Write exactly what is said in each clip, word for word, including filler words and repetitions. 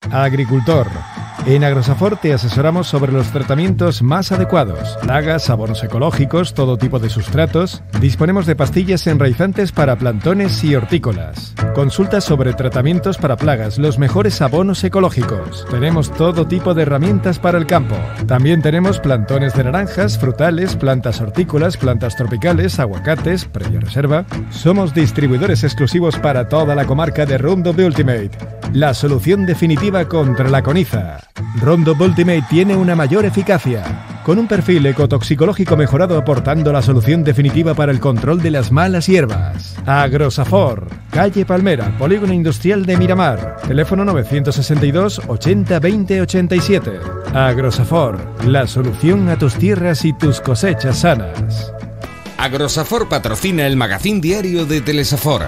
Agricultor. En Agrosafor te asesoramos sobre los tratamientos más adecuados, plagas, abonos ecológicos, todo tipo de sustratos. Disponemos de pastillas enraizantes para plantones y hortícolas. Consulta sobre tratamientos para plagas, los mejores abonos ecológicos. Tenemos todo tipo de herramientas para el campo. También tenemos plantones de naranjas, frutales, plantas hortícolas, plantas tropicales, aguacates, previa reserva. Somos distribuidores exclusivos para toda la comarca de Roundup Ultimate, la solución definitiva contra la coniza. Roundup Ultimate tiene una mayor eficacia, con un perfil ecotoxicológico mejorado aportando la solución definitiva para el control de las malas hierbas. Agrosafor, calle Palmera, Polígono Industrial de Miramar, teléfono novecientos sesenta y dos ochenta veinte ochenta y siete. Agrosafor, la solución a tus tierras y tus cosechas sanas. Agrosafor patrocina el magazín diario de Telesafor.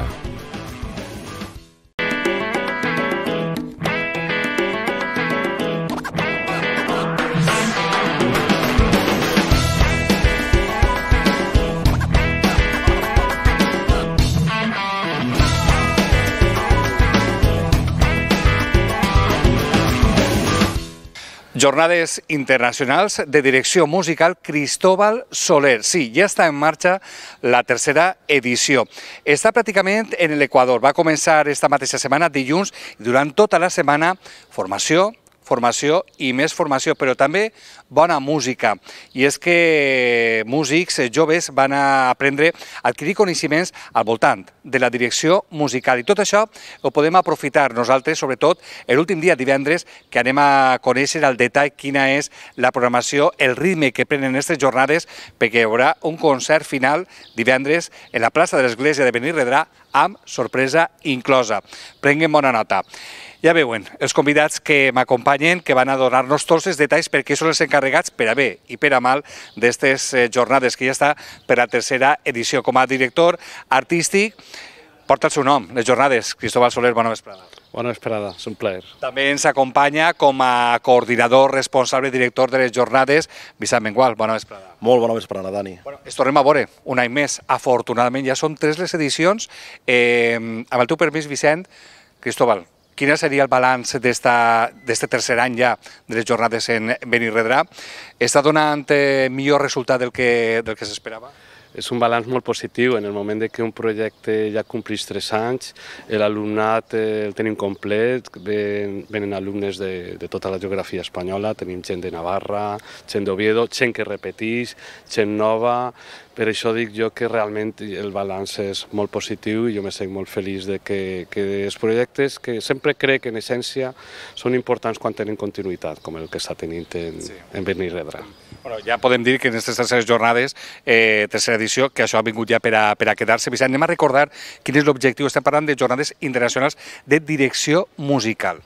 Jornades internacionals de direcció musical Cristóbal Soler. Sí, ja està en marxa la tercera edició. Està pràcticament en l'Equador. Va començar esta mateixa setmana, dilluns, i durant tota la setmana, formació, formació i més formació, però també bona música. I és que músics joves van a aprendre a adquirir coneixements al voltant de la direcció musical. I tot això ho podem aprofitar nosaltres, sobretot l'últim dia divendres, que anem a conèixer al detall quina és la programació, el ritme que prenen aquestes jornades, perquè hi haurà un concert final divendres en la plaça de l'Església de Benirredrà amb sorpresa inclosa. Prenguem bona nota. Ja veuen, els convidats que m'acompanyen, que van a donar-nos tots els detalls perquè són els encarregats per a bé i per a mal d'aquestes jornades, que ja està per la tercera edició. Com a director artístic, porta el seu nom, les jornades. Cristóbal Soler, bona vesprada. Bona vesprada, és un plaer. També ens acompanya com a coordinador, responsable i director de les jornades, Vicent Mengual, bona vesprada. Molt bona vesprada, Dani. Bueno, es tornem a veure un any més, afortunadament, ja són tres les edicions. Eh, amb el teu permís, Vicent, Cristóbal, quin seria el balanç d'aquest tercer any ja de les jornades en Benirredrà? Està donant millor resultat del que, del que s'esperava? És un balanç molt positiu. En el moment que un projecte ja compleix tres anys, l'alumnat el tenim complet, venen alumnes de, de tota la geografia espanyola, tenim gent de Navarra, gent d'Oviedo, gent que repeteix, gent nova. Per això dic jo que realment el balanç és molt positiu i jo me sent molt feliç de que, que els projectes que sempre crec que en essència són importants quan tenen continuïtat, com el que està tenint en, sí. en Benirredrà. Bueno, ja podem dir que en aquestes terceres jornades, eh, tercera edició, que això ha vingut ja per a, per a quedar-se. Vicent, anem a recordar quin és l'objectiu. Estem parlant de jornades internacionals de direcció musical.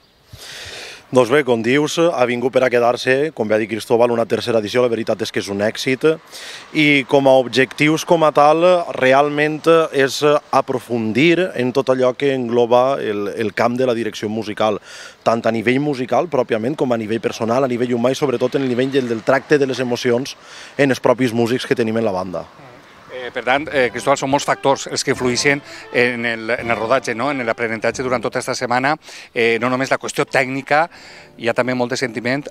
Doncs bé, com dius, ha vingut per a quedar-se, com va dir Cristóbal, una tercera edició, la veritat és que és un èxit, i com a objectius com a tal, realment és aprofundir en tot allò que engloba el, el camp de la direcció musical, tant a nivell musical, pròpiament, com a nivell personal, a nivell humà i sobretot en el nivell del tracte de les emocions en els propis músics que tenim en la banda. Per tant, eh, Cristóbal, són molts factors els que influïxen en el, en el rodatge, no? En l'aprenentatge durant tota aquesta setmana, eh, no només la qüestió tècnica, hi ha també molt de sentiment,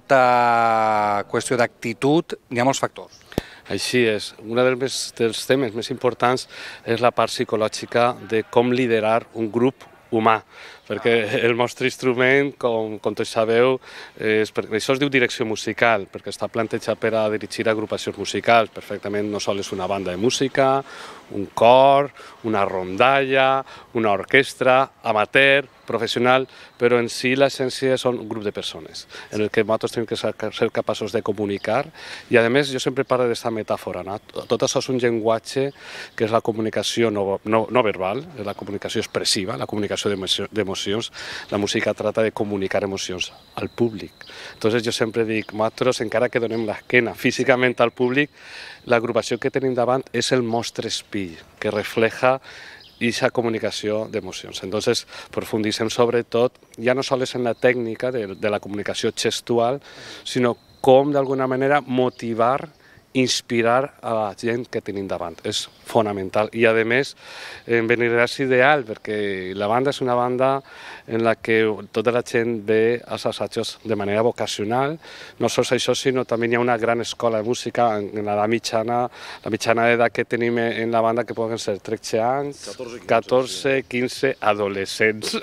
molta qüestió d'actitud, hi ha molts factors. Així és. Un dels, dels temes més importants és la part psicològica de com liderar un grup humà, perquè el nostre instrument, com, com tots sabeu, és, per, això es diu direcció musical, perquè està plantejat per a dirigir agrupacions musicals. Perfectament no sols és una banda de música, un cor, una rondalla, una orquestra, amateur, professional, però en si l'essència són un grup de persones en el que nosaltres tenim que ser, ser capaços de comunicar i a més jo sempre parlo d'aquesta metàfora, no? Tot això és un llenguatge que és la comunicació no, no, no verbal, és la comunicació expressiva, la comunicació d'emocions. La música trata de comunicar emocions al públic. Entonces jo sempre dic, nosaltres encara que donem l'esquena físicament al públic, l'agrupació que tenim davant és el nostre espill, que refleja aquesta comunicació d'emocions. Entonces, profunditzem sobretot, ja no sols en la tècnica de, de la comunicació gestual, sinó com d'alguna manera motivar, inspirar a la gent que tenim davant. És fonamental. I, a més, em veniràs ideal, perquè la banda és una banda en la que tota la gent ve als assajos de manera vocacional. No sols això, sinó també hi ha una gran escola de música en la mitjana, la mitjana d'edat que tenim en la banda, que poden ser tretze anys, catorze, quinze, adolescents.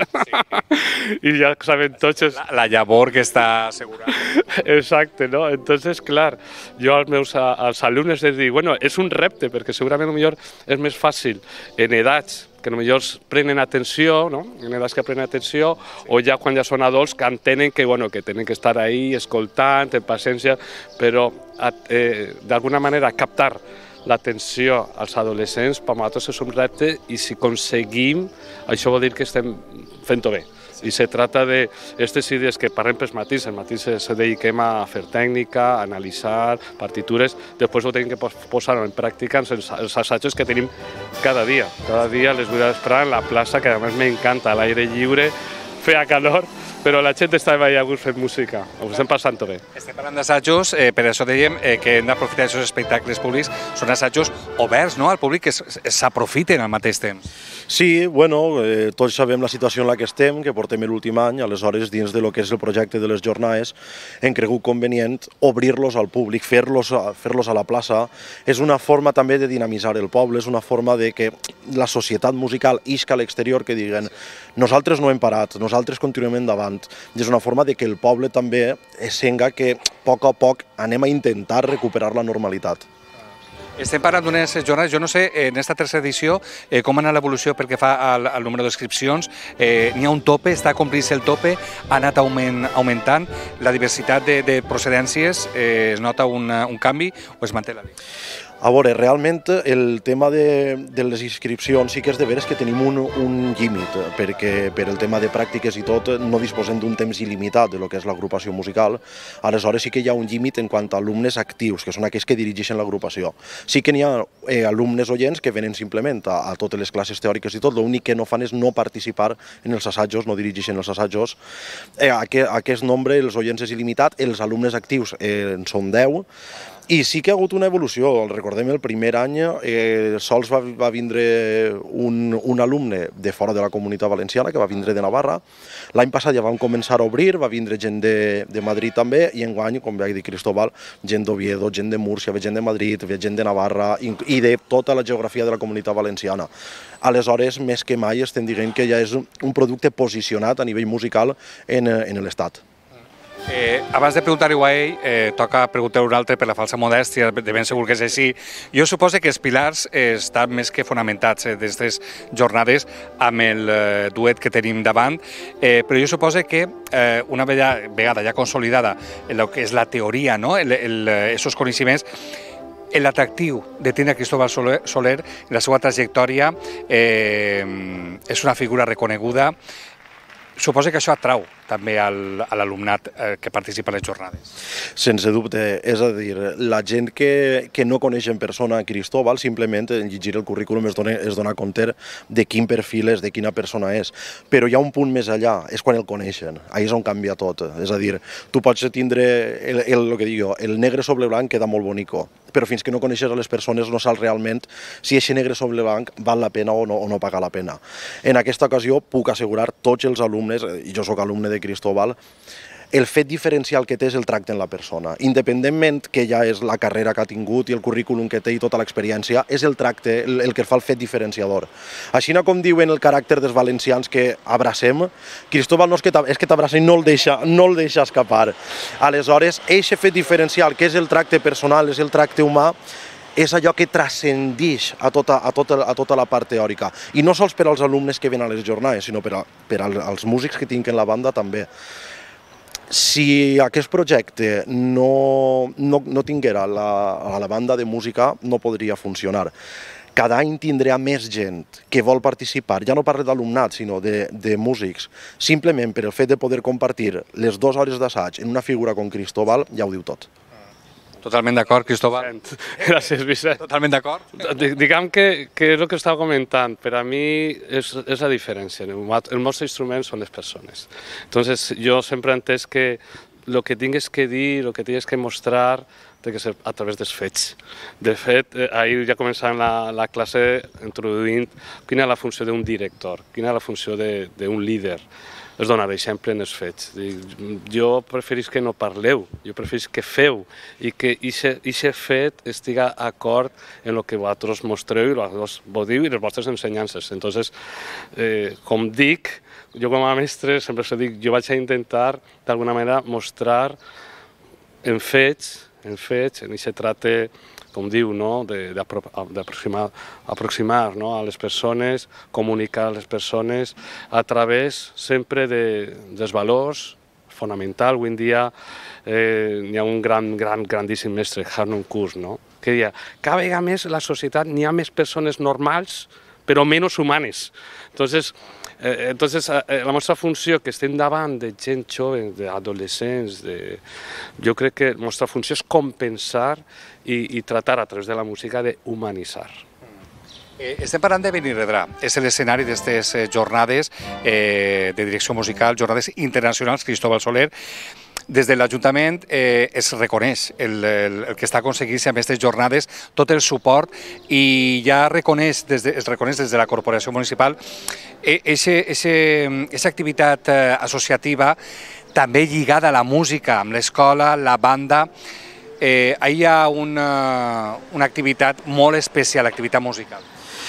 I ja saben tots... La, la llavor que està assegurada. Exacte, no? Entonces, clar, jo als meus als alumnes els dic, bueno, és un repte, perquè segurament millor és més fàcil en edats que potser prenen atenció, no? En edats que prenen atenció, o ja quan ja són adults que entenen que, bueno, que tenen que estar ahí escoltant, en paciència, però eh, d'alguna manera captar l'atenció als adolescents per nosaltres és un repte i si aconseguim, això vol dir que estem fent-ho bé. I se trata de aquestes idees que parlem pels matins, els matins se dediquem a fer tècnica, a analitzar partitures, després ho tenim que posar en pràctica en els assajos que tenim cada dia. Cada dia les vull esperar en la plaça, que a més m'encanta, a l'aire lliure, feia calor, però la gent està veient a gust fent música, ho estem passant-ho bé. Estem parlant d'assajos, eh, per això dèiem eh, que hem d'aprofitar aquests espectacles públics, són assajos oberts, no?, al públic, que s'aprofiten al mateix temps. Sí, bueno, eh, tots sabem la situació en la que estem, que portem l'últim any, aleshores dins de lo que és el projecte de les jornades hem cregut convenient obrir-los al públic, fer-los fer-los a la plaça. És una forma també de dinamitzar el poble, és una forma de que la societat musical isca a l'exterior, que diguen nosaltres no hem parat, nosaltres continuem endavant. I és una forma de que el poble també senga que a poc a poc anem a intentar recuperar la normalitat. Estem parlant d'unes jornades, jo no sé, en aquesta tercera edició, eh, com ha anat l'evolució pel que fa al, al número d'inscripcions, eh, n'hi ha un tope, està a complir-se el tope, ha anat augment, augmentant, la diversitat de, de procedències, eh, es nota un, un canvi o es manté la línia? A veure, realment el tema de, de les inscripcions sí que és de veres que tenim un, un límit, perquè per el tema de pràctiques i tot no disposem d'un temps il·limitat de lo que és l'agrupació musical, aleshores sí que hi ha un límit en quant a alumnes actius, que són aquells que dirigeixen l'agrupació. Sí que n'hi ha eh, alumnes oients que venen simplement a, a totes les classes teòriques i tot, l'únic que no fan és no participar en els assajos, no dirigeixen els assajos. Eh, aquest, aquest nombre, els oients és il·limitat, els alumnes actius eh, en són deu, i sí que ha hagut una evolució. Recordem el primer any, eh, sols va, va vindre un, un alumne de fora de la Comunitat Valenciana, que va vindre de Navarra. L'any passat ja vam començar a obrir, va vindre gent de, de Madrid també, i enguany, com va dir Cristóbal, gent d'Oviedo, gent de Múrcia, gent de Madrid, gent de Navarra i de tota la geografia de la Comunitat Valenciana. Aleshores, més que mai, estem dient que ja és un producte posicionat a nivell musical en, en l'Estat. Eh, abans de preguntar-ho a ell, eh, toca preguntar-ho un altre per la falsa modèstia, de ben segur que és així. Jo suposo que els pilars eh, estan més que fonamentats eh, d'aquestes jornades amb el eh, duet que tenim davant, eh, però jo suposo que eh, una vegada, vegada ja consolidada el que és la teoria, no? el, el, esos coneixements, l'atractiu de tindre Cristóbal Soler, la seva trajectòria, eh, és una figura reconeguda. Suposo que això atrau també al, a l'alumnat eh, que participa en les jornades. Sense dubte, és a dir, la gent que, que no coneix en persona Cristóbal, simplement en llegir el currículum es dona, es dona compte de quin perfil és, de quina persona és. Però hi ha un punt més allà, és quan el coneixen, ahí és on canvia tot. És a dir, tu pots tindre el, el, el que dic jo, el negre sobre blanc queda molt bonico, però fins que no coneixes a les persones no saps realment si aquest negre sobre blanc val la pena o no, o no paga la pena. En aquesta ocasió puc assegurar tots els alumnes, i jo soc alumne de Cristóbal, el fet diferencial que té és el tracte en la persona. Independentment que ja és la carrera que ha tingut i el currículum que té i tota l'experiència, és el tracte el, el que fa el fet diferenciador. Així com diuen el caràcter dels valencians que abracem, Cristóbal no és que t'abraça i no el deixa, no el deixa escapar. Aleshores, aquest fet diferencial, que és el tracte personal, és el tracte humà, és allò que transcendeix a tota, a, tota, a tota la part teòrica. I no sols per als alumnes que venen a les jornades, sinó per, a, per als músics que tinc en la banda també. Si aquest projecte no, no, no tinguera la, a la banda de música, no podria funcionar. Cada any tindrà més gent que vol participar, ja no parlo d'alumnat, sinó de, de músics, simplement per el fet de poder compartir les dues hores d'assaig en una figura com Cristóbal, ja ho diu tot. Totalment d'acord, Cristóbal. Gràcies, Vicent. Totalment d'acord. Diguem que, que és el que estava comentant. Per a mi és, és la diferència. El nostre instrument són les persones. Entonces, jo sempre he entès que el que tingues que dir, el que tingues que mostrar, té que ser a través dels fets. De fet, ahir ja començàvem la, la classe introduint quina és la funció d'un director, quina és la funció d'un líder. És donar exemple en els fets. Jo preferís que no parleu, jo preferís que feu i que aquest fet estiga d'acord en el que vosaltres mostreu i vosaltres vos diu i les vostres ensenyances. Entonces, eh, com dic, jo com a mestre sempre se dic, jo vaig a intentar d'alguna manera mostrar en fets, en fets, en aquest tracte, com diu, no? d'aproximar aproximar, no? a les persones, comunicar a les persones a través sempre de, dels valors fonamental. Avui en dia eh, hi ha un gran, gran, grandíssim mestre, Hartmut Kurz, no? que deia, cada vegada més la societat n'hi ha més persones normals però menys humanes. Entonces, eh, entonces eh, la nostra funció, que estem davant de gent jove, d'adolescents, de... jo crec que la nostra funció és compensar i, i tratar a través de la música d'humanitzar. Eh, estem parlant de Benirredrà, és l'escenari d'aquestes eh, jornades eh, de direcció musical, jornades internacionals Cristóbal Soler. Des de l'Ajuntament eh, es reconeix el, el, el que està aconseguint-se amb aquestes jornades, tot el suport, i ja reconeix des de, es reconeix des de la Corporació Municipal aquesta activitat eh, associativa també lligada a la música, amb l'escola, la banda. Eh, hi ha una, una activitat molt especial, activitat musical.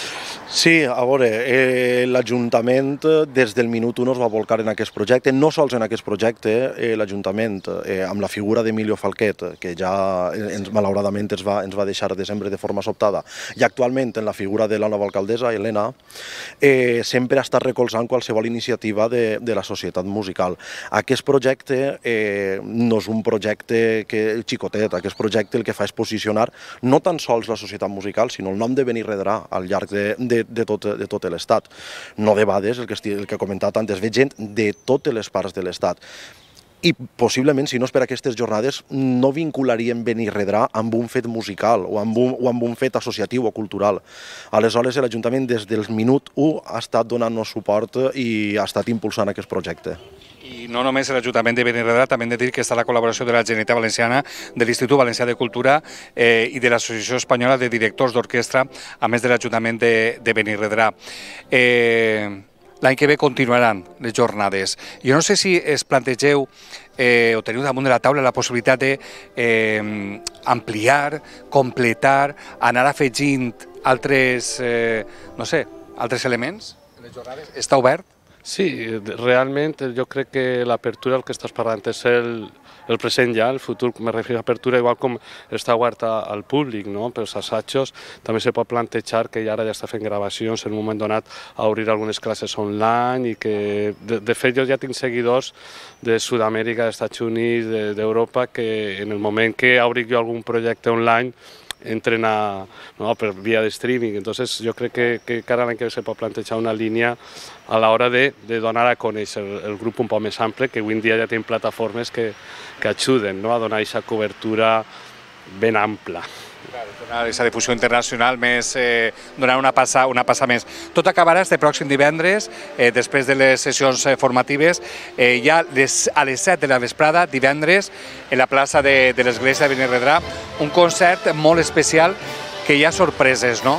Sí, a veure, eh, l'Ajuntament des del minut un es va volcar en aquest projecte, no sols en aquest projecte, eh, l'Ajuntament, eh, amb la figura d'Emilio Falquet, que ja ens, malauradament ens va, ens va deixar de sempre de forma sobtada, i actualment en la figura de la nova alcaldessa, Helena, eh, sempre ha estat recolzant qualsevol iniciativa de, de la societat musical. Aquest projecte eh, no és un projecte que, xicotet, aquest projecte el que fa és posicionar no tan sols la societat musical, sinó el nom de Benirredrà al llarg de, de de tot, de tot l'Estat. No de bades, el que, estic, el que he comentat antes, veig gent de totes les parts de l'Estat. I possiblement, si no és per aquestes jornades, no vincularíem Benirredrà amb un fet musical o amb un, o amb un fet associatiu o cultural. Aleshores, l'Ajuntament des del minut u ha estat donant-nos suport i ha estat impulsant aquest projecte. I no només l'Ajuntament de Benirredrà, també hem de dir que està la col·laboració de la Generalitat Valenciana, de l'Institut Valencià de Cultura eh, i de l'Associació Espanyola de Directors d'Orquestra, a més de l'Ajuntament de, de Benirredrà. Eh, L'any que ve continuaran les jornades. Jo no sé si es plantegeu eh, o teniu damunt de la taula la possibilitat de eh, ampliar, completar, anar afegint altres, eh, no sé, altres elements en les jornades. Està obert? Sí, realment jo crec que l'apertura, el que estàs parlant, és el, el present ja, el futur, me refiero a apertura, igual com està oberta al públic, no? Pels assajos, també se pot plantejar que ara ja està fent gravacions en un moment donat a obrir algunes classes online i que, de, de fet, jo ja tinc seguidors de Sud-amèrica, dels Estats Units, d'Europa, que en el moment que obri jo algun projecte online entren a, no, per via de streaming. Entonces, jo crec que, que cada any que se pot plantejar una línia a l'hora de, de donar a conèixer el, el grup un poc més ample, que avui en dia ja tenim plataformes que, que ajuden, no, a donar aquesta cobertura ben ampla. Claro, donar aquesta difusió internacional més, eh, donar una passa, una passa més. Tot acabarà este pròxim divendres, eh, després de les sessions eh, formatives, eh, ja les, a les set de la vesprada, divendres, en la plaça de, de l'Església de Benirredrà, un concert molt especial que hi ha sorpreses, no?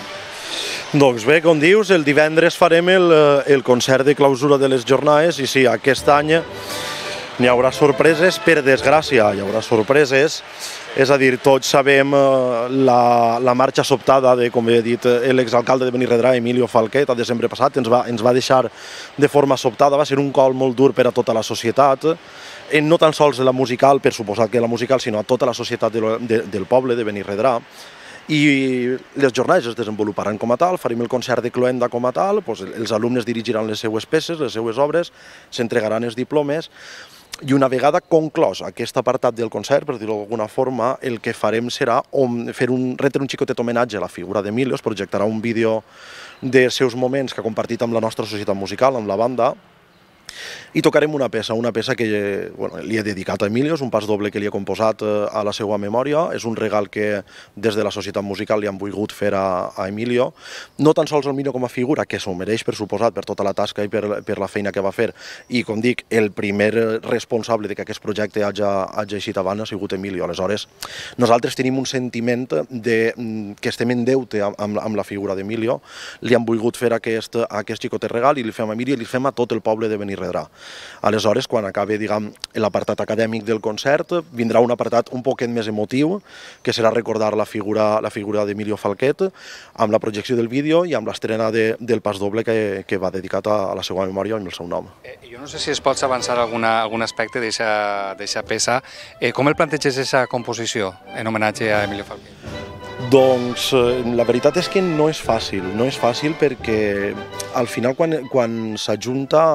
Doncs bé, com dius, el divendres farem el, el concert de clausura de les jornades i sí, aquest any n'hi haurà sorpreses, per desgràcia hi haurà sorpreses. És a dir, tots sabem la, la marxa sobtada de, com he dit, l'exalcalde de Benirredrà, Emilio Falquet, a desembre passat, ens va, ens va deixar de forma sobtada, va ser un col molt dur per a tota la societat, no tan sols la musical, per suposat que la musical, sinó a tota la societat de, de, del poble de Benirredrà. I les jornades es desenvoluparan com a tal, farem el concert de cloenda com a tal, doncs els alumnes dirigiran les seues peces, les seues obres, s'entregaran els diplomes, i una vegada conclòs aquest apartat del concert, per dir-ho d'alguna forma, el que farem serà fer un, retre un xicotet homenatge a la figura d'Emilio, es projectarà un vídeo dels seus moments que ha compartit amb la nostra societat musical, amb la banda, i tocarem una peça, una peça que bueno, li he dedicat a Emilio, és un pas doble que li he composat a la seva memòria, és un regal que des de la Societat Musical li han volgut fer a, a Emilio, no tan sols Emilio com a figura, que s'ho mereix per suposat, per tota la tasca i per, per la feina que va fer, i com dic, el primer responsable de que aquest projecte hagi, hagi eixit avant ha sigut Emilio. Aleshores, nosaltres tenim un sentiment de, que estem en deute amb, amb la figura d'Emilio, li han volgut fer aquest, aquest xicotet regal i li fem a Emilio i li fem a tot el poble de Benirredrà. Aleshores, quan acabi l'apartat acadèmic del concert, vindrà un apartat un poquet més emotiu, que serà recordar la figura, la figura d'Emilio Falquet, amb la projecció del vídeo i amb l'estrena de, del pas doble que, que va dedicat a, a la seva memòria amb el seu nom. Eh, jo no sé si es pots avançar alguna, algun aspecte d'aquesta peça. Eh, com el planteges aquesta composició en homenatge a Emilio Falquet? Doncs la veritat és que no és fàcil, no és fàcil perquè al final quan, quan s'ajunta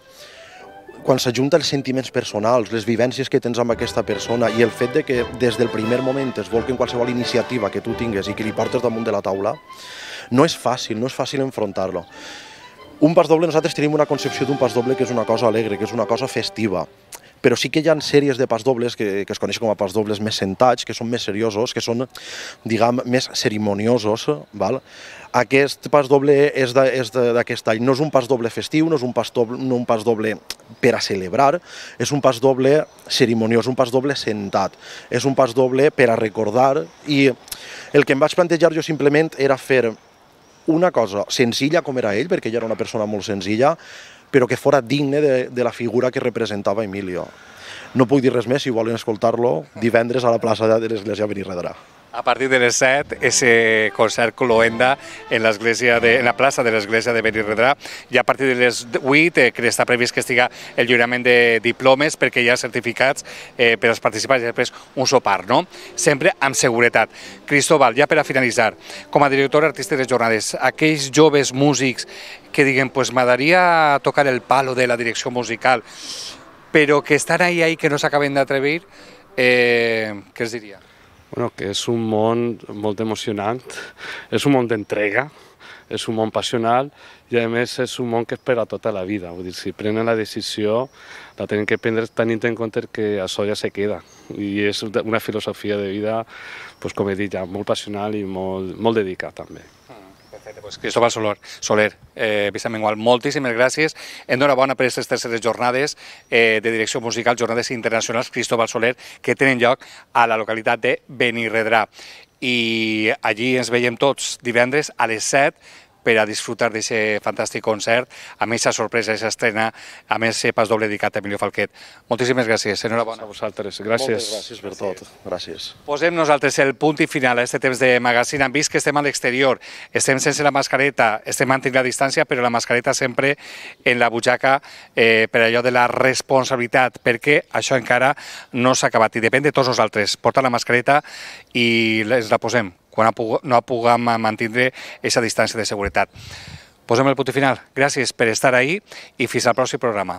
quan s'ajunta els sentiments personals, les vivències que tens amb aquesta persona i el fet de que des del primer moment es vol que en qualsevol iniciativa que tu tingues i que li portes damunt de la taula, no és fàcil, no és fàcil enfrontar-lo. Un pas doble, nosaltres tenim una concepció d'un pas doble que és una cosa alegre, que és una cosa festiva, però sí que hi ha sèries de pas dobles que, que es coneixen com a pas dobles més sentats, que són més seriosos, que són, diguem, més cerimoniosos, val? Aquest pas doble és d'aquest any, no és un pas doble festiu, no és un pas doble, no un pas doble per a celebrar, és un pas doble cerimoniós, un pas doble sentat, és un pas doble per a recordar, i el que em vaig plantejar jo simplement era fer una cosa senzilla com era ell, perquè ell era una persona molt senzilla, però que fora digne de, de la figura que representava Emilio. No puc dir res més, si volen escoltar-lo, divendres a la plaça de l'Església Benirredrà. A partir de les set, ese concert cloenda en, de, en la plaça de l'Església de Benirredrà, i a partir de les vuit, eh, que està previst que estiga el lliurament de diplomes, perquè hi ha certificats eh, per als participants i després un sopar, no? Sempre amb seguretat. Cristóbal, ja per a finalitzar, com a director artístic de les jornades, aquells joves músics que diguen, pues m'agradaria tocar el palo de la direcció musical, però que estan ahí, ahí que no s'acaben d'atrevir, eh, què els diria? Bueno, que és un món molt emocionant, és un món d'entrega, és un món passional i a més és un món que és per a tota la vida. Vull dir, si prenen la decisió la tenen que prendre tenint en compte que això ja se queda i és una filosofia de vida, pues, com he dit, ja, molt passional i molt, molt dedicat també. Perfecte, doncs Cristóbal Soler, Soler eh, Vicent Mengual, moltíssimes gràcies. Enhorabona per aquestes terceres jornades eh, de direcció musical, jornades internacionals Cristóbal Soler, que tenen lloc a la localitat de Benirredrà. I allí ens veiem tots divendres a les set per a disfrutar d'aquest fantàstic concert, amb aquesta sorpresa, aquesta estrena, amb aquest pas doble dedicat a Emilio Falquet. Moltíssimes gràcies, enhorabona. A vosaltres, gràcies. Moltes gràcies per tot, gràcies. Posem nosaltres el punt i final a aquest temps de magazine. Han vist que estem a l'exterior, estem sense la mascareta, estem mantenint la distància, però la mascareta sempre en la butxaca eh, per allò de la responsabilitat, perquè això encara no s'ha acabat i depèn de tots nosaltres. Portar la mascareta i ens la posem quan no puguem mantenir aquesta distància de seguretat. Posem el punt final. Gràcies per estar ahí i fins al pròxim programa.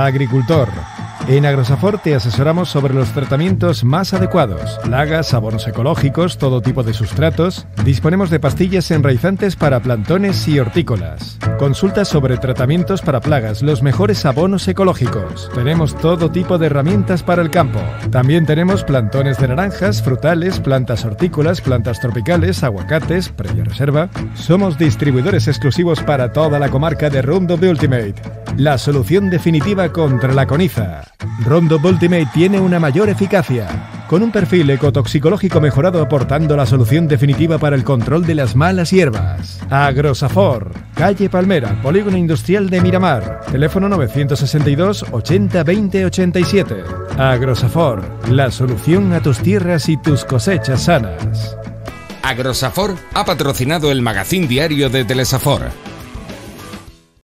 agricultor. En Agrosafor te asesoramos sobre los tratamientos más adecuados, plagas, abonos ecológicos, todo tipo de sustratos. Disponemos de pastillas enraizantes para plantones y hortícolas. Consulta sobre tratamientos para plagas, los mejores abonos ecológicos. Tenemos todo tipo de herramientas para el campo. También tenemos plantones de naranjas, frutales, plantas hortícolas, plantas tropicales, aguacates, previa reserva. Somos distribuidores exclusivos para toda la comarca de Roundup Ultimate, la solución definitiva contra la coniza. Roundup Ultimate tiene una mayor eficacia, con un perfil ecotoxicológico mejorado aportando la solución definitiva para el control de las malas hierbas. Agrosafor, calle Palmera, Polígono Industrial de Miramar, teléfono novecientos sesenta y dos ochenta veinte ochenta y siete. Agrosafor, la solución a tus tierras y tus cosechas sanas. Agrosafor ha patrocinado el magazín diario de Telesafor.